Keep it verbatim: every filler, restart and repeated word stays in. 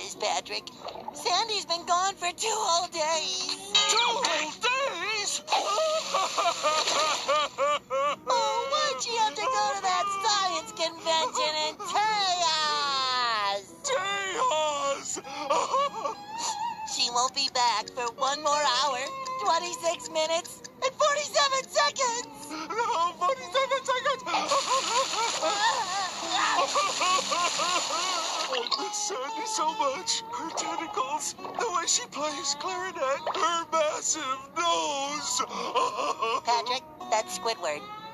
Miss Patrick. Sandy's been gone for two whole days. Two whole days? Oh, why'd she have to go to that science convention in Tejas? Tejas! She won't be back for one more hour, twenty-six minutes, and forty-seven seconds! No, forty-seven seconds! I miss Sandy so much. Her tentacles, the way she plays clarinet, her massive nose. Patrick, that's Squidward.